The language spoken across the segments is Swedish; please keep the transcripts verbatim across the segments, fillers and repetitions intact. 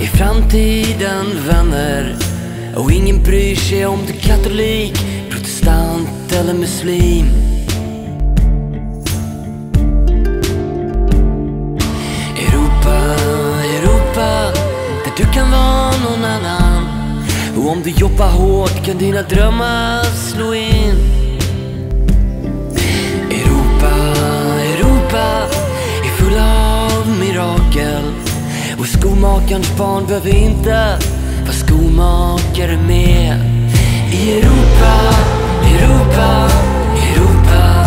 i framtiden, vänner. Och ingen bryr sig om du är katolik, protestant eller muslim. Europa, Europa, där du kan vara någon annan. Och om du jobbar hårt kan dina drömmar slå in. Europa, Europa är full av mirakel. Och skomakarens barn behöver inte vara skomakare med. I Europa, Europa, Europa,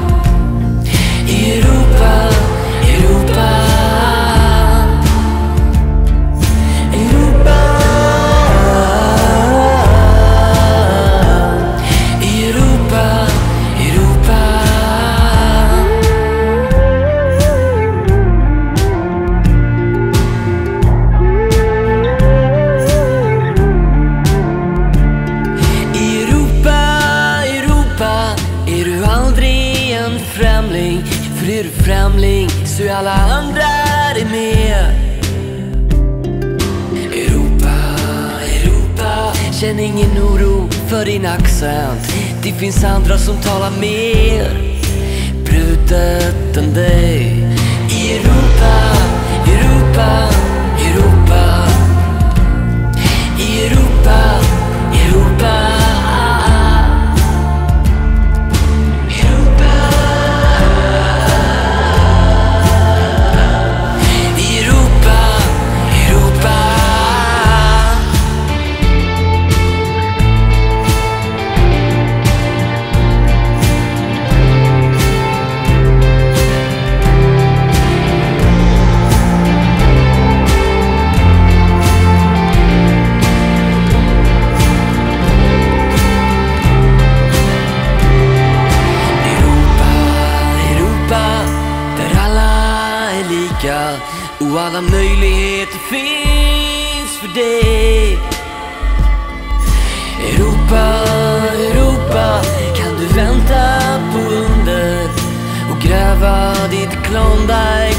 i Europa, Europa, Europa, i Europa, Europa. I Europa, Europa är du aldrig en främling. För är du främling så är alla andra är med. Europa, Europa, känn ingen oro för din accent. Det finns andra som talar mer brutet än dig. I Europa, Europa, Europa, i Europa, Europa. Och alla möjligheter finns för dig. Europa, Europa, kan du vänta på under och gräva ditt Klondike